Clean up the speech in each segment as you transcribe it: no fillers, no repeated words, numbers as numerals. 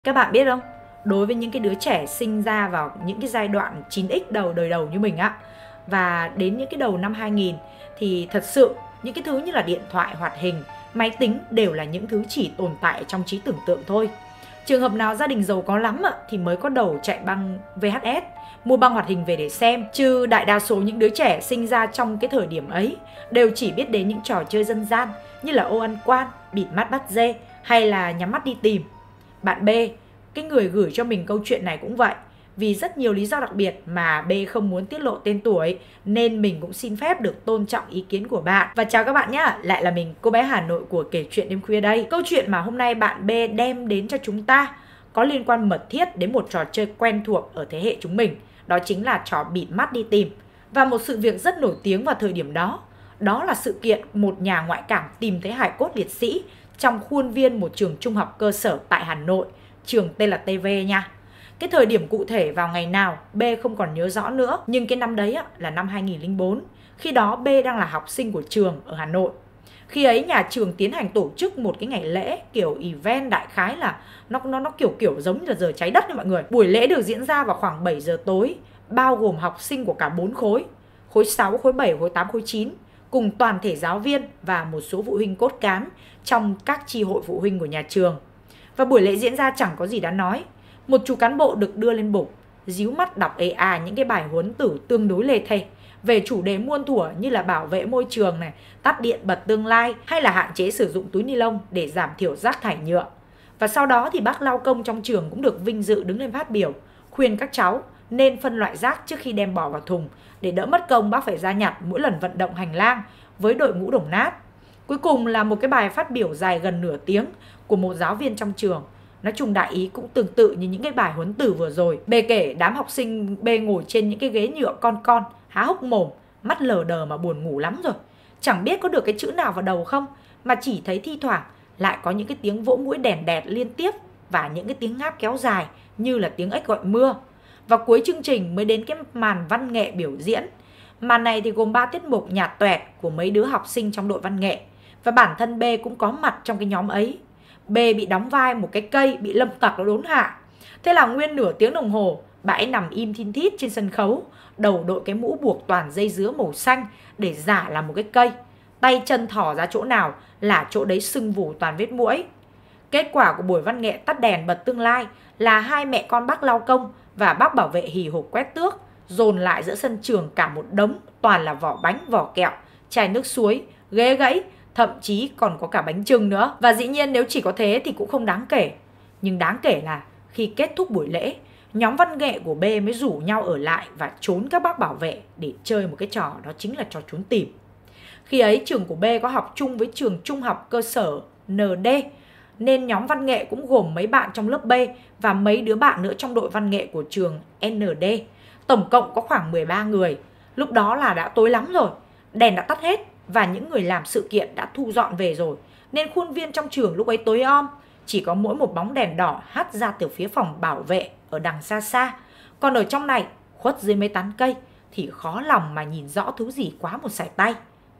Các bạn biết không? Đối với những cái đứa trẻ sinh ra vào những cái giai đoạn 9X đời đầu như mình á, và đến những cái đầu năm 2000 thì thật sự những cái thứ như là điện thoại hoạt hình, máy tính đều là những thứ chỉ tồn tại trong trí tưởng tượng thôi. Trường hợp nào gia đình giàu có lắm thì mới có đầu chạy băng VHS, mua băng hoạt hình về để xem, chứ đại đa số những đứa trẻ sinh ra trong cái thời điểm ấy đều chỉ biết đến những trò chơi dân gian như là ô ăn quan, bịt mắt bắt dê hay là nhắm mắt đi tìm. Bạn B, cái người gửi cho mình câu chuyện này cũng vậy. Vì rất nhiều lý do đặc biệt mà B không muốn tiết lộ tên tuổi, nên mình cũng xin phép được tôn trọng ý kiến của bạn. Và chào các bạn nhé, lại là mình, cô bé Hà Nội của Kể Chuyện Đêm Khuya đây. Câu chuyện mà hôm nay bạn B đem đến cho chúng ta có liên quan mật thiết đến một trò chơi quen thuộc ở thế hệ chúng mình. Đó chính là trò bịt mắt đi tìm. Và một sự việc rất nổi tiếng vào thời điểm đó, đó là sự kiện một nhà ngoại cảm tìm thấy hài cốt liệt sĩ trong khuôn viên một trường trung học cơ sở tại Hà Nội, trường tên là TV nha. Cái thời điểm cụ thể vào ngày nào B không còn nhớ rõ nữa, nhưng cái năm đấy là năm 2004. Khi đó B đang là học sinh của trường ở Hà Nội. Khi ấy nhà trường tiến hành tổ chức một cái ngày lễ kiểu event, đại khái là nó kiểu giống như là giờ trái đất nha mọi người. Buổi lễ được diễn ra vào khoảng 7 giờ tối, bao gồm học sinh của cả 4 khối, khối 6, khối 7, khối 8, khối 9, cùng toàn thể giáo viên và một số phụ huynh cốt cán trong các chi hội phụ huynh của nhà trường. Và buổi lễ diễn ra chẳng có gì đáng nói. Một chú cán bộ được đưa lên bục, díu mắt đọc những cái bài huấn tử tương đối lề thề về chủ đề muôn thuở như là bảo vệ môi trường này, tắt điện bật tương lai hay là hạn chế sử dụng túi ni lông để giảm thiểu rác thải nhựa. Và sau đó thì bác lao công trong trường cũng được vinh dự đứng lên phát biểu, khuyên các cháu nên phân loại rác trước khi đem bỏ vào thùng. Để đỡ mất công bác phải ra nhặt mỗi lần vận động hành lang với đội mũ đồng nát. Cuối cùng là một cái bài phát biểu dài gần nửa tiếng của một giáo viên trong trường. Nói chung đại ý cũng tương tự như những cái bài huấn tử vừa rồi. B kể đám học sinh B ngồi trên những cái ghế nhựa con, há hốc mồm, mắt lờ đờ mà buồn ngủ lắm rồi. Chẳng biết có được cái chữ nào vào đầu không, mà chỉ thấy thi thoảng lại có những cái tiếng vỗ mũi đèn đẹt liên tiếp và những cái tiếng ngáp kéo dài như là tiếng ếch gọi mưa. Và cuối chương trình mới đến cái màn văn nghệ biểu diễn. Màn này thì gồm 3 tiết mục nhạt toẹt của mấy đứa học sinh trong đội văn nghệ. Và bản thân B cũng có mặt trong cái nhóm ấy. B bị đóng vai một cái cây bị lâm tặc nó đốn hạ. Thế là nguyên nửa tiếng đồng hồ, bà ấy nằm im thin thít trên sân khấu, đầu đội cái mũ buộc toàn dây dứa màu xanh để giả là một cái cây. Tay chân thỏ ra chỗ nào là chỗ đấy sưng vù toàn vết muỗi. Kết quả của buổi văn nghệ tắt đèn bật tương lai là hai mẹ con bác lao công và bác bảo vệ hì hục quét tước dồn lại giữa sân trường cả một đống toàn là vỏ bánh, vỏ kẹo, chai nước suối, ghế gãy, thậm chí còn có cả bánh chưng nữa. Và dĩ nhiên nếu chỉ có thế thì cũng không đáng kể. Nhưng đáng kể là khi kết thúc buổi lễ, nhóm văn nghệ của B mới rủ nhau ở lại và trốn các bác bảo vệ để chơi một cái trò, đó chính là trò trốn tìm. Khi ấy trường của B có học chung với trường trung học cơ sở ND, nên nhóm văn nghệ cũng gồm mấy bạn trong lớp B và mấy đứa bạn nữa trong đội văn nghệ của trường ND. Tổng cộng có khoảng 13 người. Lúc đó là đã tối lắm rồi, đèn đã tắt hết và những người làm sự kiện đã thu dọn về rồi. Nên khuôn viên trong trường lúc ấy tối om, chỉ có mỗi một bóng đèn đỏ hắt ra từ phía phòng bảo vệ ở đằng xa xa. Còn ở trong này, khuất dưới mấy tán cây, thì khó lòng mà nhìn rõ thứ gì quá một sải tay.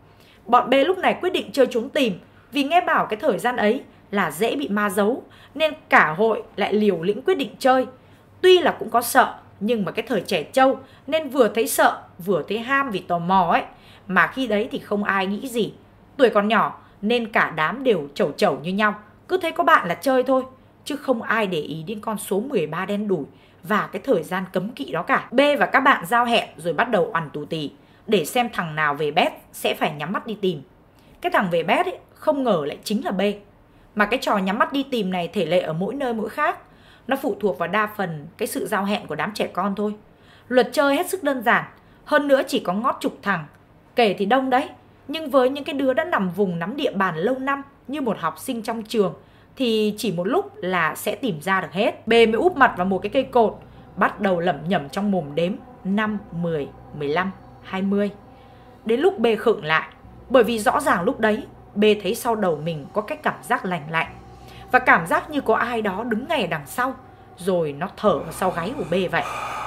Bọn B lúc này quyết định chơi trốn tìm, vì nghe bảo cái thời gian ấy là dễ bị ma giấu, nên cả hội lại liều lĩnh quyết định chơi. Tuy là cũng có sợ, nhưng mà cái thời trẻ trâu nên vừa thấy sợ vừa thấy ham vì tò mò ấy. Mà khi đấy thì không ai nghĩ gì. Tuổi còn nhỏ nên cả đám đều chẩu chẩu như nhau, cứ thấy có bạn là chơi thôi, chứ không ai để ý đến con số 13 đen đủi và cái thời gian cấm kỵ đó cả. B và các bạn giao hẹn rồi bắt đầu oằn tù tì để xem thằng nào về bét sẽ phải nhắm mắt đi tìm. Cái thằng về bét ấy không ngờ lại chính là B. Mà cái trò nhắm mắt đi tìm này thể lệ ở mỗi nơi mỗi khác. Nó phụ thuộc vào đa phần cái sự giao hẹn của đám trẻ con thôi. Luật chơi hết sức đơn giản, hơn nữa chỉ có ngót chục thằng. Kể thì đông đấy, nhưng với những cái đứa đã nằm vùng nắm địa bàn lâu năm như một học sinh trong trường thì chỉ một lúc là sẽ tìm ra được hết. B mới úp mặt vào một cái cây cột, bắt đầu lẩm nhẩm trong mồm đếm 5, 10, 15, 20. Đến lúc B khựng lại, bởi vì rõ ràng lúc đấy B thấy sau đầu mình có cái cảm giác lành lạnh. Và cảm giác như có ai đó đứng ngay ở đằng sau, rồi nó thở vào sau gáy của B vậy.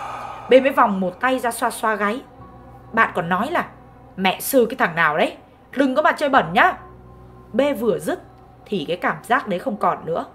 B mới vòng một tay ra xoa xoa gáy. Bạn còn nói là mẹ sư cái thằng nào đấy, đừng có mà chơi bẩn nhá. B vừa dứt thì cái cảm giác đấy không còn nữa.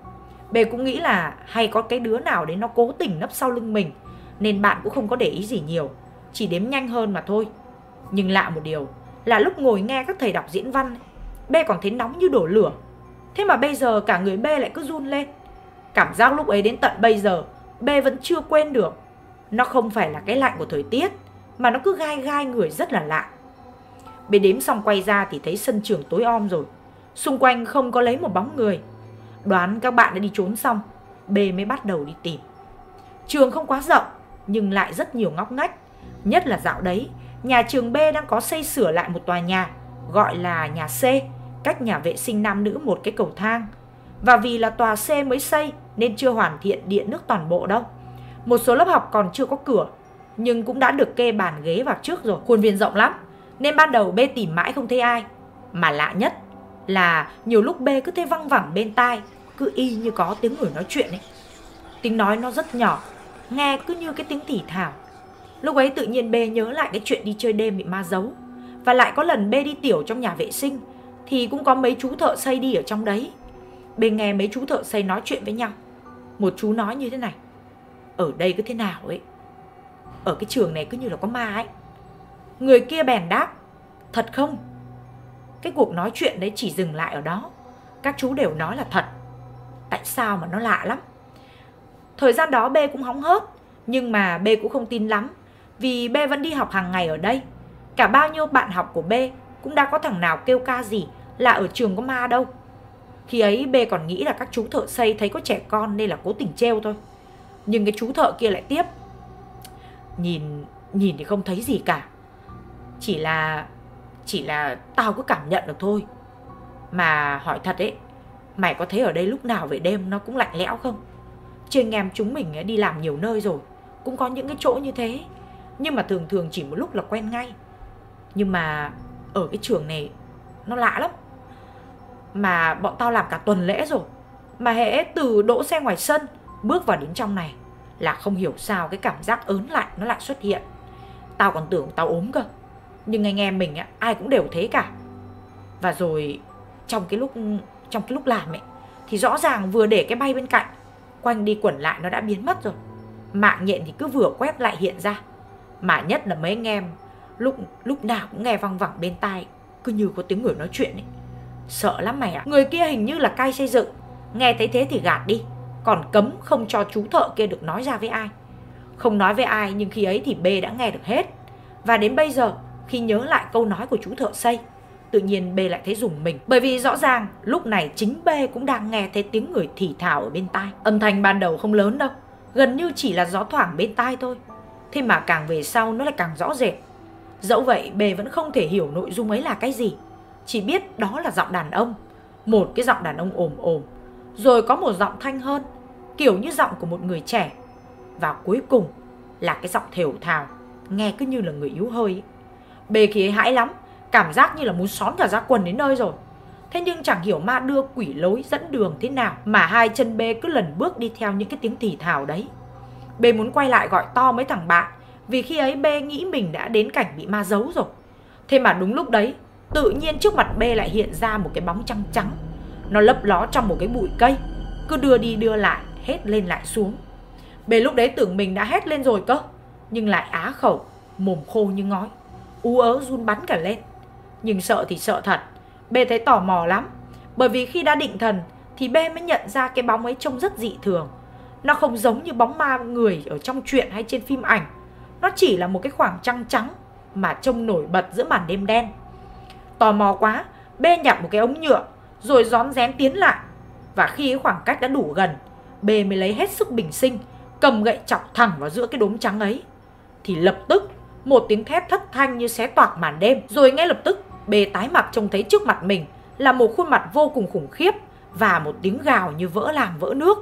B cũng nghĩ là hay có cái đứa nào đấy nó cố tình nấp sau lưng mình, nên bạn cũng không có để ý gì nhiều, chỉ đếm nhanh hơn mà thôi. Nhưng lạ một điều là lúc ngồi nghe các thầy đọc diễn văn, B còn thấy nóng như đổ lửa. Thế mà bây giờ cả người B lại cứ run lên. Cảm giác lúc ấy đến tận bây giờ B vẫn chưa quên được. Nó không phải là cái lạnh của thời tiết, mà nó cứ gai gai người rất là lạ. B đếm xong quay ra thì thấy sân trường tối om rồi, xung quanh không có lấy một bóng người. Đoán các bạn đã đi trốn xong, B mới bắt đầu đi tìm. Trường không quá rộng nhưng lại rất nhiều ngóc ngách. Nhất là dạo đấy, nhà trường B đang có xây sửa lại một tòa nhà gọi là nhà C, cách nhà vệ sinh nam nữ một cái cầu thang. Và vì là tòa C mới xây nên chưa hoàn thiện điện nước toàn bộ đâu. Một số lớp học còn chưa có cửa, nhưng cũng đã được kê bàn ghế vào trước rồi. Khuôn viên rộng lắm, nên ban đầu B tìm mãi không thấy ai. Mà lạ nhất là nhiều lúc B cứ thấy văng vẳng bên tai, cứ y như có tiếng người nói chuyện ấy. Tiếng nói nó rất nhỏ, nghe cứ như cái tiếng thì thào. Lúc ấy tự nhiên B nhớ lại cái chuyện đi chơi đêm bị ma giấu. Và lại có lần B đi tiểu trong nhà vệ sinh thì cũng có mấy chú thợ xây đi ở trong đấy. B nghe mấy chú thợ xây nói chuyện với nhau. Một chú nói như thế này: ở đây cứ thế nào ấy, ở cái trường này cứ như là có ma ấy. Người kia bèn đáp: thật không? Cái cuộc nói chuyện đấy chỉ dừng lại ở đó. Các chú đều nói là thật. Tại sao mà nó lạ lắm. Thời gian đó B cũng hóng hớt, nhưng mà B cũng không tin lắm, vì B vẫn đi học hàng ngày ở đây. Cả bao nhiêu bạn học của B cũng đã có thằng nào kêu ca gì là ở trường có ma đâu. Khi ấy B còn nghĩ là các chú thợ xây thấy có trẻ con nên là cố tình trêu thôi. Nhưng cái chú thợ kia lại tiếp: Nhìn thì không thấy gì cả. Chỉ là tao cứ cảm nhận được thôi. Mà hỏi thật ấy, mày có thấy ở đây lúc nào về đêm nó cũng lạnh lẽo không? Chứ anh em chúng mình đi làm nhiều nơi rồi, cũng có những cái chỗ như thế, nhưng mà thường thường chỉ một lúc là quen ngay. Nhưng mà ở cái trường này nó lạ lắm. Mà bọn tao làm cả tuần lễ rồi, mà hễ từ đỗ xe ngoài sân bước vào đến trong này là không hiểu sao cái cảm giác ớn lạnh nó lại xuất hiện. Tao còn tưởng tao ốm cơ, nhưng anh em mình ai cũng đều thế cả. Và rồi trong cái lúc làm ấy thì rõ ràng vừa để cái bay bên cạnh, quanh đi quẩn lại nó đã biến mất rồi. Mạng nhện thì cứ vừa quét lại hiện ra. Mà nhất là mấy anh em lúc nào cũng nghe văng vẳng bên tai, cứ như có tiếng người nói chuyện ấy. Sợ lắm mày ạ. Người kia hình như là cai xây dựng, nghe thấy thế thì gạt đi, còn cấm không cho chú thợ kia được nói ra với ai. Không nói với ai, nhưng khi ấy thì B đã nghe được hết. Và đến bây giờ khi nhớ lại câu nói của chú thợ xây, tự nhiên B lại thấy rùng mình. Bởi vì rõ ràng lúc này chính B cũng đang nghe thấy tiếng người thì thào ở bên tai. Âm thanh ban đầu không lớn đâu, gần như chỉ là gió thoảng bên tai thôi. Thế mà càng về sau nó lại càng rõ rệt. Dẫu vậy B vẫn không thể hiểu nội dung ấy là cái gì, chỉ biết đó là giọng đàn ông. Một cái giọng đàn ông ồm ồm, rồi có một giọng thanh hơn, kiểu như giọng của một người trẻ. Và cuối cùng là cái giọng thều thào, nghe cứ như là người yếu hơi ấy. B khi ấy hãi lắm, cảm giác như là muốn xón cả ra quần đến nơi rồi. Thế nhưng chẳng hiểu ma đưa quỷ lối dẫn đường thế nào mà hai chân B cứ lần bước đi theo những cái tiếng thì thào đấy. B muốn quay lại gọi to mấy thằng bạn, vì khi ấy B nghĩ mình đã đến cảnh bị ma giấu rồi. Thế mà đúng lúc đấy, tự nhiên trước mặt B lại hiện ra một cái bóng trắng trắng. Nó lấp ló trong một cái bụi cây, cứ đưa đi đưa lại, hét lên lại xuống. B lúc đấy tưởng mình đã hét lên rồi cơ, nhưng lại á khẩu, mồm khô như ngói, ú ớ run bắn cả lên. Nhưng sợ thì sợ thật, B thấy tò mò lắm. Bởi vì khi đã định thần thì B mới nhận ra cái bóng ấy trông rất dị thường. Nó không giống như bóng ma người ở trong truyện hay trên phim ảnh. Nó chỉ là một cái khoảng trăng trắng mà trông nổi bật giữa màn đêm đen. Tò mò quá, B nhặt một cái ống nhựa rồi rón rén tiến lại. Và khi khoảng cách đã đủ gần, B mới lấy hết sức bình sinh, cầm gậy chọc thẳng vào giữa cái đốm trắng ấy. Thì lập tức một tiếng thét thất thanh như xé toạc màn đêm. Rồi ngay lập tức B tái mặt trông thấy trước mặt mình là một khuôn mặt vô cùng khủng khiếp và một tiếng gào như vỡ làm vỡ nước.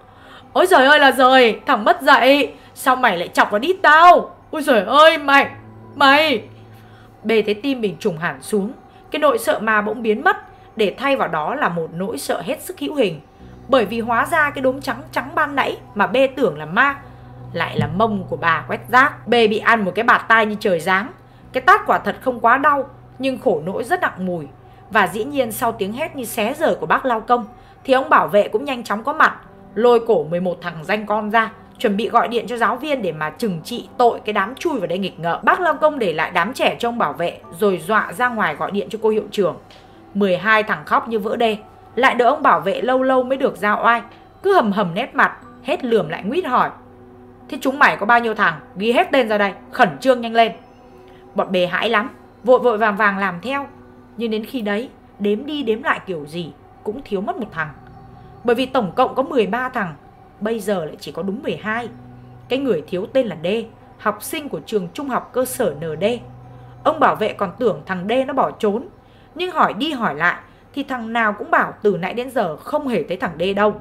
Ôi giời ơi là giời, thằng mất dạy, sao mày lại chọc vào đít tao? Ôi giời ơi mày. B thấy tim mình trùng hẳn xuống. Cái nỗi sợ ma bỗng biến mất, để thay vào đó là một nỗi sợ hết sức hữu hình. Bởi vì hóa ra cái đốm trắng trắng ban nãy mà B tưởng là ma lại là mông của bà quét rác. B bị ăn một cái bạt tai như trời giáng. Cái tát quả thật không quá đau, nhưng khổ nỗi rất nặng mùi. Và dĩ nhiên sau tiếng hét như xé rời của bác lao công thì ông bảo vệ cũng nhanh chóng có mặt. lôi cổ 11 thằng danh con ra, chuẩn bị gọi điện cho giáo viên để mà trừng trị tội cái đám chui vào đây nghịch ngợm. Bác lao công để lại đám trẻ cho ông bảo vệ rồi dọa ra ngoài gọi điện cho cô hiệu trưởng. 12 thằng khóc như vỡ đê, lại đợi ông bảo vệ lâu lâu mới được ra oai, cứ hầm hầm nét mặt, hết lườm lại nguýt hỏi: thế chúng mày có bao nhiêu thằng, ghi hết tên ra đây, khẩn trương nhanh lên. Bọn bề hãi lắm, vội vội vàng vàng làm theo, nhưng đến khi đấy đếm đi đếm lại kiểu gì cũng thiếu mất một thằng. Bởi vì tổng cộng có 13 thằng, bây giờ lại chỉ có đúng 12. Cái người thiếu tên là D, học sinh của trường trung học cơ sở ND. Ông bảo vệ còn tưởng thằng D nó bỏ trốn, nhưng hỏi đi hỏi lại thì thằng nào cũng bảo từ nãy đến giờ không hề thấy thằng D đâu.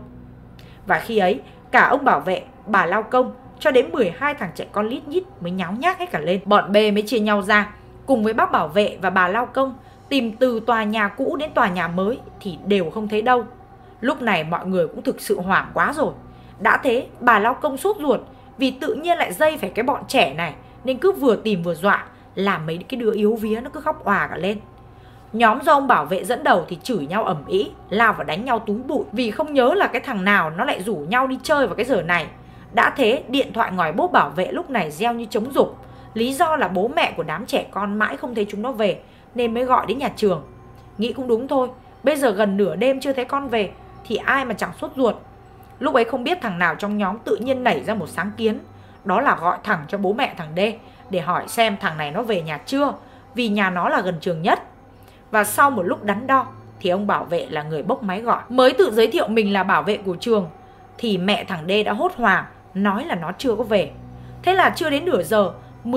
Và khi ấy cả ông bảo vệ, bà lao công cho đến 12 thằng trẻ con lít nhít mới nháo nhác hết cả lên. Bọn B mới chia nhau ra, cùng với bác bảo vệ và bà lao công tìm từ tòa nhà cũ đến tòa nhà mới thì đều không thấy đâu. Lúc này mọi người cũng thực sự hoảng quá rồi. Đã thế bà lao công sốt ruột vì tự nhiên lại dây phải cái bọn trẻ này, nên cứ vừa tìm vừa dọa, làm mấy cái đứa yếu vía nó cứ khóc òa cả lên. Nhóm do ông bảo vệ dẫn đầu thì chửi nhau ầm ĩ, lao vào đánh nhau túi bụi vì không nhớ là cái thằng nào nó lại rủ nhau đi chơi vào cái giờ này. Đã thế điện thoại ngòi bốp bảo vệ lúc này reo như trống rục. Lý do là bố mẹ của đám trẻ con mãi không thấy chúng nó về nên mới gọi đến nhà trường. Nghĩ cũng đúng thôi, bây giờ gần nửa đêm chưa thấy con về thì ai mà chẳng sốt ruột. Lúc ấy không biết thằng nào trong nhóm tự nhiên nảy ra một sáng kiến, đó là gọi thẳng cho bố mẹ thằng D để hỏi xem thằng này nó về nhà chưa, vì nhà nó là gần trường nhất. Và sau một lúc đắn đo thì ông bảo vệ là người bốc máy gọi. Mới tự giới thiệu mình là bảo vệ của trường thì mẹ thằng D đã hốt hoảng, nói là nó chưa có về. Thế là chưa đến nửa giờ,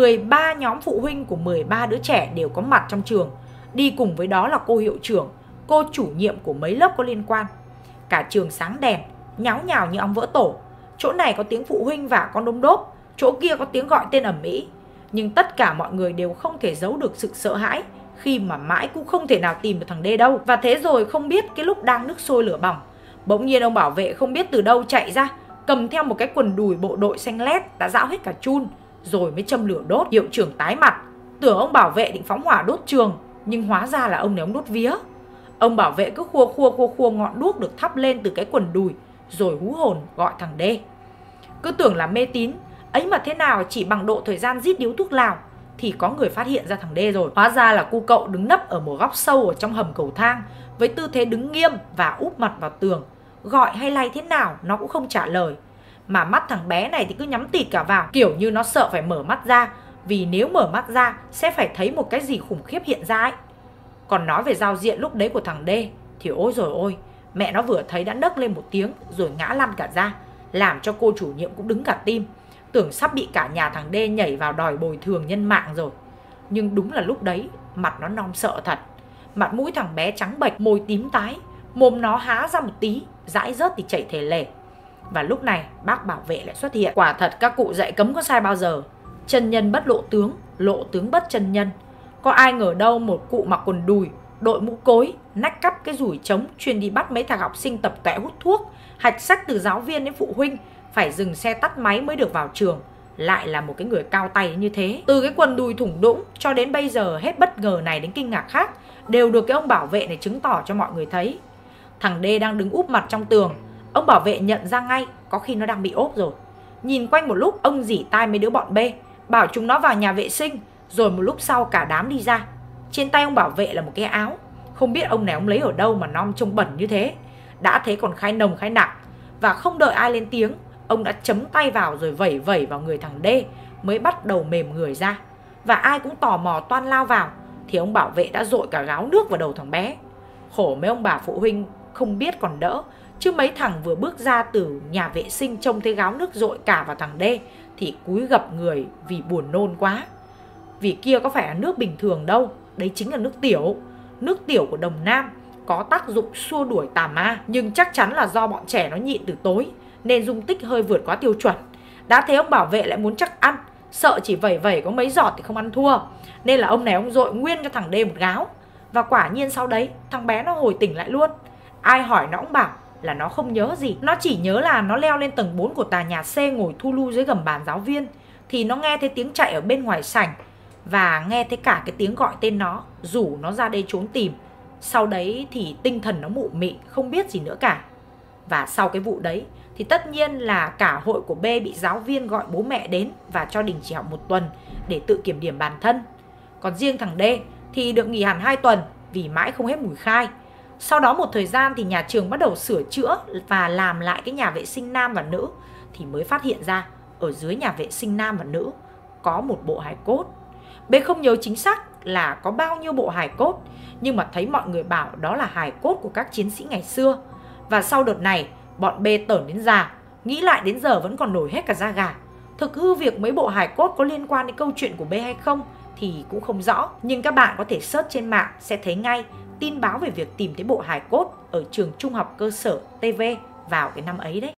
13 nhóm phụ huynh của 13 đứa trẻ đều có mặt trong trường. Đi cùng với đó là cô hiệu trưởng, cô chủ nhiệm của mấy lớp có liên quan. Cả trường sáng đèn, nháo nhào như ong vỡ tổ. Chỗ này có tiếng phụ huynh và con đôm đốp, chỗ kia có tiếng gọi tên ầm ĩ. Nhưng tất cả mọi người đều không thể giấu được sự sợ hãi khi mà mãi cũng không thể nào tìm được thằng D đâu. Và thế rồi không biết cái lúc đang nước sôi lửa bỏng, bỗng nhiên ông bảo vệ không biết từ đâu chạy ra, cầm theo một cái quần đùi bộ đội xanh lét đã rão hết cả chun, rồi mới châm lửa đốt. Hiệu trưởng tái mặt, tưởng ông bảo vệ định phóng hỏa đốt trường, nhưng hóa ra là ông này ông đốt vía. Ông bảo vệ cứ khua ngọn đuốc được thắp lên từ cái quần đùi, rồi hú hồn gọi thằng D. Cứ tưởng là mê tín, ấy mà thế nào chỉ bằng độ thời gian rít điếu thuốc lào thì có người phát hiện ra thằng D rồi. Hóa ra là cu cậu đứng nấp ở một góc sâu ở trong hầm cầu thang với tư thế đứng nghiêm và úp mặt vào tường. Gọi hay lay thế nào nó cũng không trả lời. Mà mắt thằng bé này thì cứ nhắm tịt cả vào, kiểu như nó sợ phải mở mắt ra, vì nếu mở mắt ra sẽ phải thấy một cái gì khủng khiếp hiện ra ấy. Còn nói về giao diện lúc đấy của thằng D thì ôi rồi ôi, mẹ nó vừa thấy đã nấc lên một tiếng rồi ngã lăn cả ra, làm cho cô chủ nhiệm cũng đứng cả tim, tưởng sắp bị cả nhà thằng D nhảy vào đòi bồi thường nhân mạng rồi. Nhưng đúng là lúc đấy mặt nó non sợ thật. Mặt mũi thằng bé trắng bệch, môi tím tái, mồm nó há ra một tí, dãi rớt thì chảy thề lể. Và lúc này bác bảo vệ lại xuất hiện. Quả thật các cụ dạy cấm có sai bao giờ. Chân nhân bất lộ tướng bất chân nhân. Có ai ngờ đâu một cụ mặc quần đùi, đội mũ cối, nách cắp cái rủi trống, chuyên đi bắt mấy thằng học sinh tập tẻ hút thuốc, hạch sách từ giáo viên đến phụ huynh, phải dừng xe tắt máy mới được vào trường. Lại là một cái người cao tay như thế. Từ cái quần đùi thủng đũng cho đến bây giờ, hết bất ngờ này đến kinh ngạc khác đều được cái ông bảo vệ này chứng tỏ cho mọi người thấy. Thằng D đang đứng úp mặt trong tường, ông bảo vệ nhận ra ngay có khi nó đang bị ốp rồi. Nhìn quanh một lúc, ông rỉ tai mấy đứa bọn B, bảo chúng nó vào nhà vệ sinh. Rồi một lúc sau cả đám đi ra. Trên tay ông bảo vệ là một cái áo, không biết ông này ông lấy ở đâu mà non trông bẩn như thế. Đã thế còn khai nồng khai nặng. Và không đợi ai lên tiếng, ông đã chấm tay vào rồi vẩy vẩy vào người thằng D, mới bắt đầu mềm người ra. Và ai cũng tò mò toan lao vào thì ông bảo vệ đã dội cả gáo nước vào đầu thằng bé. Khổ mấy ông bà phụ huynh không biết còn đỡ, chứ mấy thằng vừa bước ra từ nhà vệ sinh trông thấy gáo nước dội cả vào thằng D thì cúi gập người vì buồn nôn quá. Vì kia có phải là nước bình thường đâu, đấy chính là nước tiểu. Nước tiểu của Đồng Nam có tác dụng xua đuổi tà ma, nhưng chắc chắn là do bọn trẻ nó nhịn từ tối nên dung tích hơi vượt quá tiêu chuẩn. Đã thế ông bảo vệ lại muốn chắc ăn, sợ chỉ vẩy vẩy có mấy giọt thì không ăn thua, nên là ông này ông dội nguyên cho thằng D một gáo. Và quả nhiên sau đấy thằng bé nó hồi tỉnh lại luôn. Ai hỏi nó cũng bảo là nó không nhớ gì. Nó chỉ nhớ là nó leo lên tầng 4 của tòa nhà C, ngồi thu lu dưới gầm bàn giáo viên, thì nó nghe thấy tiếng chạy ở bên ngoài sảnh và nghe thấy cả cái tiếng gọi tên nó, rủ nó ra đây trốn tìm. Sau đấy thì tinh thần nó mụ mị, không biết gì nữa cả. Và sau cái vụ đấy thì tất nhiên là cả hội của B bị giáo viên gọi bố mẹ đến và cho đình chỉ học 1 tuần để tự kiểm điểm bản thân. Còn riêng thằng D thì được nghỉ hẳn 2 tuần vì mãi không hết mùi khai. Sau đó một thời gian thì nhà trường bắt đầu sửa chữa và làm lại cái nhà vệ sinh nam và nữ, thì mới phát hiện ra ở dưới nhà vệ sinh nam và nữ có một bộ hài cốt. B không nhớ chính xác là có bao nhiêu bộ hài cốt, nhưng mà thấy mọi người bảo đó là hài cốt của các chiến sĩ ngày xưa. Và sau đợt này, bọn B tởn đến già, nghĩ lại đến giờ vẫn còn nổi hết cả da gà. Thực hư việc mấy bộ hài cốt có liên quan đến câu chuyện của B hay không thì cũng không rõ, nhưng các bạn có thể search trên mạng sẽ thấy ngay tin báo về việc tìm thấy bộ hài cốt ở trường trung học cơ sở TV vào cái năm ấy đấy.